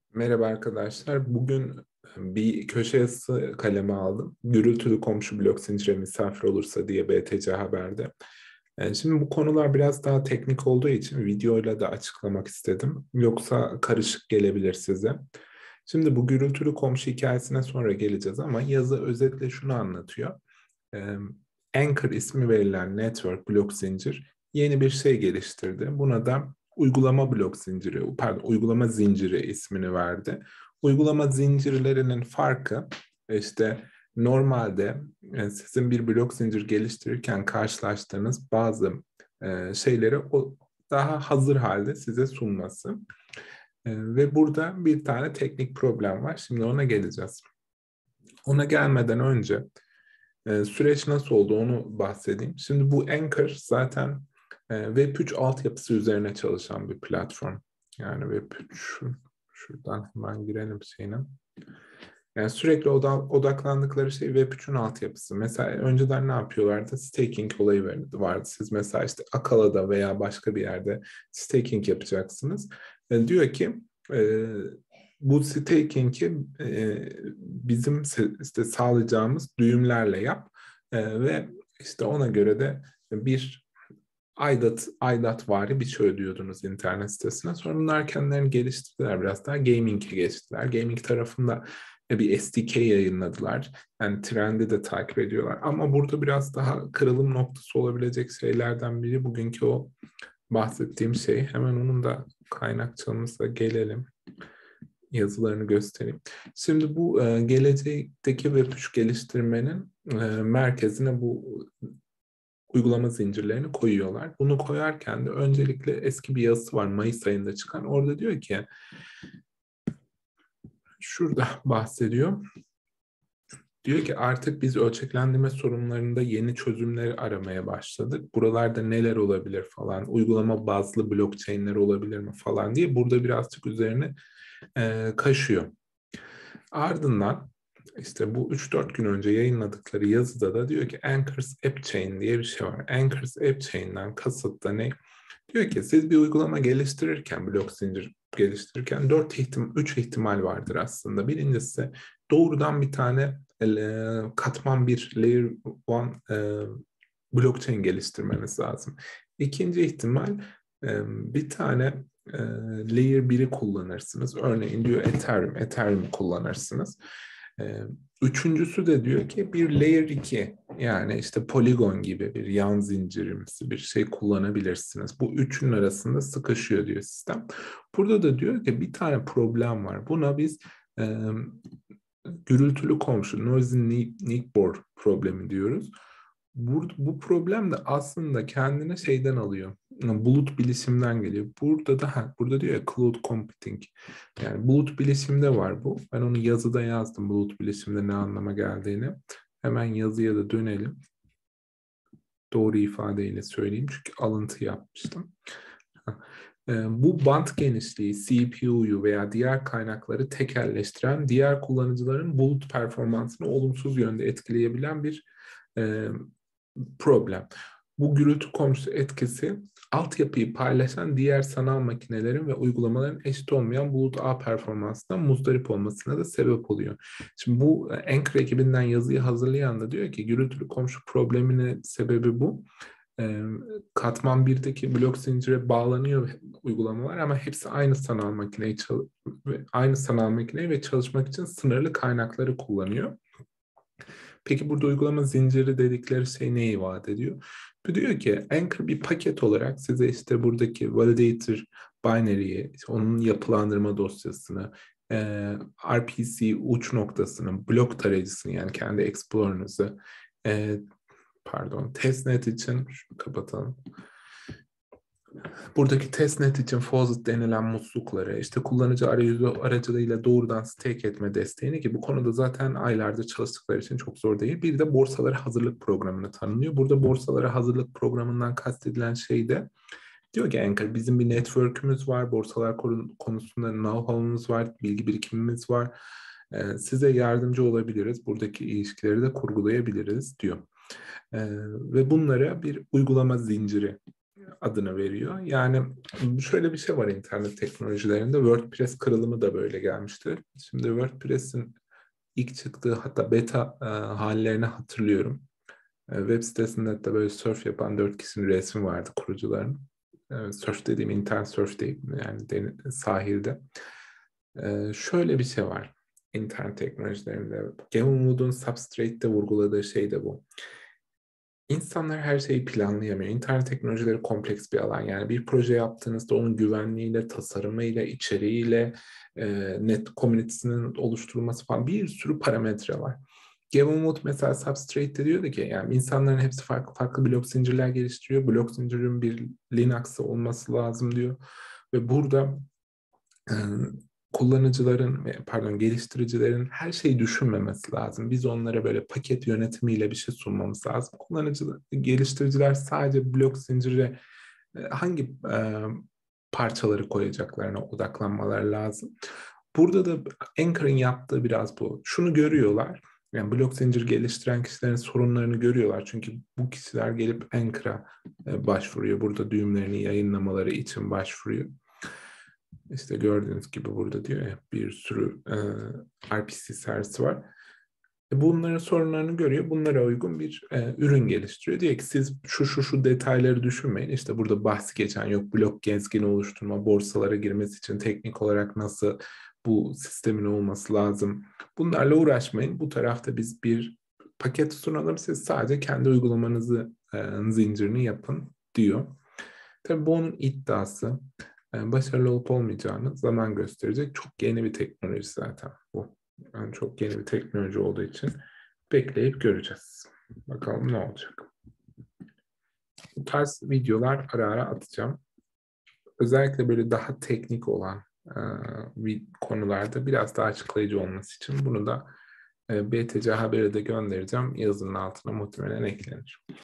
Merhaba arkadaşlar. Bugün bir köşe yazısı kaleme aldım. Gürültülü komşu blok zincire misafir olursa diye BTC Haber'de. Şimdi bu konular biraz daha teknik olduğu için videoyla da açıklamak istedim. Yoksa karışık gelebilir size. Şimdi bu gürültülü komşu hikayesine sonra geleceğiz ama yazı özetle şunu anlatıyor. Ee, Anchor ismi verilen network blok zincir yeni bir şey geliştirdi. Buna da uygulama zinciri ismini verdi. Uygulama zincirlerinin farkı işte normalde sizin bir blok zincir geliştirirken karşılaştığınız bazı şeyleri daha hazır halde size sunması. Ve burada bir tane teknik problem var. Şimdi ona geleceğiz. Ona gelmeden önce süreç nasıl oldu onu bahsedeyim. Şimdi bu Anchor zaten Web3 altyapısı üzerine çalışan bir platform. Yani Web3 şuradan hemen girelim şeyine. Yani sürekli odaklandıkları şey Web3'ün altyapısı. Mesela önceden ne yapıyorlardı? Staking olayı vardı. Siz mesela işte Akala'da veya başka bir yerde staking yapacaksınız. Diyor ki e, bu staking'i bizim işte sağlayacağımız düğümlerle yap ve işte ona göre de bir aidatvari bir şey ödüyordunuz internet sitesine. Sonra bunlar kendilerini geliştirdiler, biraz daha gaming'e geçtiler. Gaming tarafında bir SDK yayınladılar. Yani trendi de takip ediyorlar. Ama burada biraz daha kırılım noktası olabilecek şeylerden biri bugünkü o bahsettiğim şey. Hemen onun da kaynakçamıza gelelim. Yazılarını göstereyim. Şimdi bu gelecekteki Web3 geliştirmenin merkezine bu uygulama zincirlerini koyuyorlar. Bunu koyarken de öncelikle eski bir yazısı var Mayıs ayında çıkan. Orada diyor ki, şurada bahsediyor. Diyor ki artık biz ölçeklendirme sorunlarında yeni çözümleri aramaya başladık. Buralarda neler olabilir falan, uygulama bazlı blockchain'ler olabilir mi falan diye burada birazcık üzerine kaşıyor. Ardından işte bu 3-4 gün önce yayınladıkları yazıda da diyor ki Anchors App Chain diye bir şey var. Anchors App Chain'den kasıt da ne? Diyor ki siz bir uygulama geliştirirken, blok zincir geliştirirken 3 ihtimal vardır aslında. Birincisi doğrudan bir tane katman bir layer 1 blockchain geliştirmeniz lazım. İkinci ihtimal bir tane layer 1'i kullanırsınız. Örneğin diyor Ethereum kullanırsınız. Üçüncüsü de diyor ki bir layer 2 yani işte Polygon gibi bir yan zincirimsi bir şey kullanabilirsiniz. Bu üçünün arasında sıkışıyor diyor sistem. Burada da diyor ki bir tane problem var. Buna biz e, gürültülü komşu, noisy neighbor problemi diyoruz. Bu problem de aslında kendine şeyden alıyor. Bulut bilişimden geliyor. Burada diyor ya cloud computing. Yani bulut bilişimde var bu. Ben onu yazıda yazdım bulut bilişimde ne anlama geldiğini. Hemen yazıya da dönelim. Doğru ifadeyle söyleyeyim çünkü alıntı yapmıştım. Bu band genişliği, CPU'yu veya diğer kaynakları tekelleştiren, diğer kullanıcıların bulut performansını olumsuz yönde etkileyebilen bir e, problem. Bu gürültü komşusu etkisi altyapıyı paylaşan diğer sanal makinelerin ve uygulamaların eşit olmayan bulut ağ performansından muzdarip olmasına da sebep oluyor. Şimdi bu Anchor ekibinden yazıyı hazırlayan da diyor ki gürültülü komşu probleminin sebebi bu. Katman 1'deki blok zincire bağlanıyor uygulamalar ama hepsi aynı sanal makineyi ve çalışmak için sınırlı kaynakları kullanıyor. Peki burada uygulama zinciri dedikleri şey neyi vaat ediyor? Bu diyor ki Anchor bir paket olarak size işte buradaki validator binary'yi, işte onun yapılandırma dosyasını, RPC uç noktasını, blok tarayıcısını yani kendi Explorer'ınızı, e, testnet için şunu kapatalım. Buradaki testnet için faucet denilen muslukları, işte kullanıcı arayüzü aracılığıyla doğrudan stake etme desteğini ki bu konuda zaten aylardır çalıştıkları için çok zor değil. Bir de borsalara hazırlık programını tanımlıyor. Burada borsalara hazırlık programından kastedilen şey de diyor ki Anchor bizim bir network'ümüz var, borsalar konusunda know-how'umuz var, bilgi birikimimiz var. Size yardımcı olabiliriz, buradaki ilişkileri de kurgulayabiliriz diyor. Ve bunlara bir uygulama zinciri adını veriyor. Yani şöyle bir şey var internet teknolojilerinde. WordPress kırılımı da böyle gelmişti. Şimdi WordPress'in ilk çıktığı hatta beta hallerini hatırlıyorum. Web sitesinde de böyle surf yapan 4 kişinin resmi vardı kurucuların. Surf dediğim internet surf değil yani sahilde. Şöyle bir şey var internet teknolojilerinde. Gavin Wood'un Substrate'de vurguladığı şey de bu. İnsanlar her şeyi planlayamıyor. İnternet teknolojileri kompleks bir alan. Yani bir proje yaptığınızda onun güvenliğiyle, tasarımıyla, içeriğiyle, net komünitesinin oluşturulması falan bir sürü parametre var. Gavin Wood mesela Substrate'de diyordu ki yani insanların hepsi farklı farklı blok zincirler geliştiriyor. Blok zincirin bir Linux'ı olması lazım diyor. Ve burada e, kullanıcıların, pardon geliştiricilerin her şeyi düşünmemesi lazım. Biz onlara böyle paket yönetimiyle bir şey sunmamız lazım. Geliştiriciler sadece blok zincire hangi parçaları koyacaklarına odaklanmaları lazım. Burada da Anchor'ın yaptığı biraz bu. Şunu görüyorlar. Yani blok zincir geliştiren kişilerin sorunlarını görüyorlar. Çünkü bu kişiler gelip Anchor'a başvuruyor. Burada düğümlerini yayınlamaları için başvuruyor. İşte gördüğünüz gibi burada diyor ya bir sürü RPC servisi var. Bunların sorunlarını görüyor. Bunlara uygun bir ürün geliştiriyor. Diyor ki siz şu detayları düşünmeyin. İşte burada bahsi geçen yok blok gezgini oluşturma, borsalara girmesi için teknik olarak nasıl bu sistemin olması lazım. Bunlarla uğraşmayın. Bu tarafta biz bir paket sunalım. Siz sadece kendi uygulamanızı zincirini yapın diyor. Tabii bu onun iddiası. Başarılı olup olmayacağını zaman gösterecek. Çok yeni bir teknoloji zaten bu. Yani çok yeni bir teknoloji olduğu için bekleyip göreceğiz. Bakalım ne olacak. Bu tarz videolar ara ara atacağım. Özellikle böyle daha teknik olan konularda biraz daha açıklayıcı olması için bunu da BTC Haber'e de göndereceğim. Yazının altına muhtemelen eklenir.